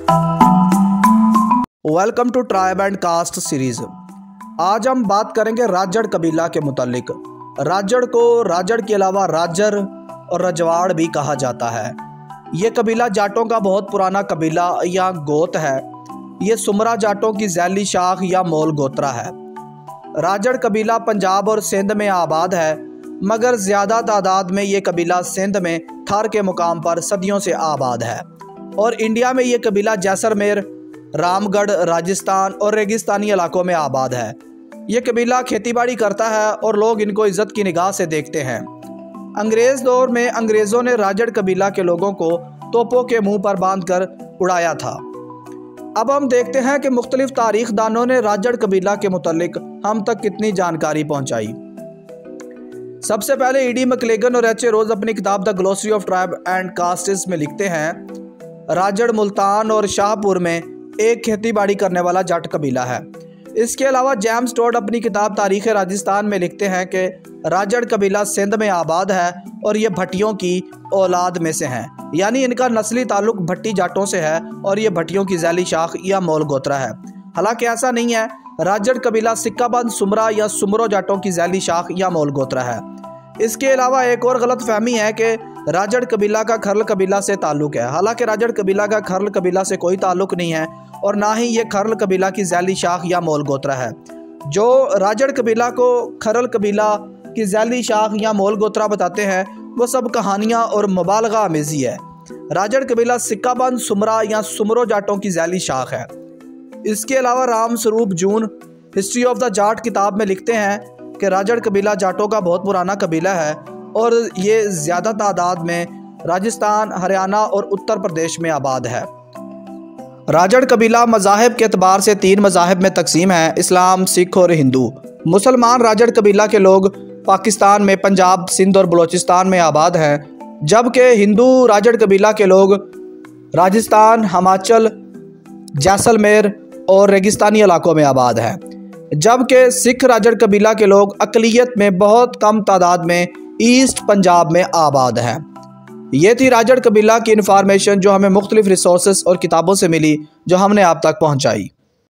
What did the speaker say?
Welcome to tribe and caste series. आज हम बात करेंगे राजड़ कबीला के मुतालिक। राजड़ को राजड़ के अलावा राजर और रजवाड़ भी कहा जाता है। ये कबीला जाटों का बहुत पुराना कबीला या गोत है। ये सुमरा जाटों की झैली शाख या मोल गोत्रा है। राजड़ कबीला पंजाब और सिंध में आबाद है, मगर ज़्यादा तादाद में ये कबीला सिंध में थार के मुकाम पर सदियों से आबाद है। और इंडिया में ये कबीला जैसलमेर, रामगढ़, राजस्थान और रेगिस्तानी इलाकों में आबाद है। ये कबीला खेतीबाड़ी करता है और लोग इनको इज़्ज़त की निगाह से देखते हैं। अंग्रेज़ दौर में अंग्रेज़ों ने राजड़ कबीला के लोगों को तोपों के मुंह पर बांधकर उड़ाया था। अब हम देखते हैं कि मुख्तलिफ तारीख दानों ने राजड़ कबीला के मुतालिक हम तक कितनी जानकारी पहुंचाई। सबसे पहले ईडी मैक्लेगन और एच.ए. रोज अपनी किताब the glossary of tribe and castes में लिखते हैं, राजड़ मुल्तान और शाहपुर में एक खेतीबाड़ी करने वाला जट कबीला है। इसके अलावा जेम्स टोड अपनी किताब तारीख़ राजस्थान में लिखते हैं कि राजड़ कबीला सिंध में आबाद है और ये भट्टियों की औलाद में से हैं, यानी इनका नस्ली ताल्लुक भट्टी जाटों से है और ये भट्टियों की झैली शाख या मोल गोत्रा है। हालांकि ऐसा नहीं है। राजड़ कबीला सिक्काबंद सुमरा या सुमरो जाटों की झैली शाख या मोल गोत्रा है। इसके अलावा एक और गलत फहमी है कि राजड़ कबीला का खरल कबीला से ताल्लुक़ है। हालांकि राजड़ कबीला का खरल कबीला से कोई ताल्लुक़ नहीं है और ना ही ये खरल कबीला की झैली शाख या मोल गोत्रा है। जो राजड़ कबीला को खरल कबीला की झैली शाख या मोल गोत्रा बताते हैं वो सब कहानियाँ और मुबालगा आमेज़ी है। राजड़ कबीला सिक्काबंद सुमरा या सुमरो जाटों की झैली शाख है। इसके अलावा Ram Swaroop Joon history of the Jat किताब में लिखते हैं कि राजड़ कबीला जाटों का बहुत पुराना कबीला है और ये ज़्यादा तादाद में राजस्थान, हरियाणा और उत्तर प्रदेश में आबाद है। राजड़ कबीला मज़ाहिब के एतबार से 3 मज़ाहिब में तकसीम है, इस्लाम, सिख और हिंदू। मुसलमान राजड़ कबीला के लोग पाकिस्तान में पंजाब, सिंध और बलूचिस्तान में आबाद हैं, जबकि हिंदू राजड़ कबीला के लोग राजस्थान, हिमाचल, जैसलमेर और रेगिस्तानी इलाकों में आबाद हैं। जबकि सिख राजड़ कबीला के लोग अक़लियत में बहुत कम तादाद में ईस्ट पंजाब में आबाद हैं। ये थी राजड़ कबीला की इन्फॉर्मेशन जो हमें मुख्तलिफ रिसोर्सेस और किताबों से मिली, जो हमने आप तक पहुँचाई।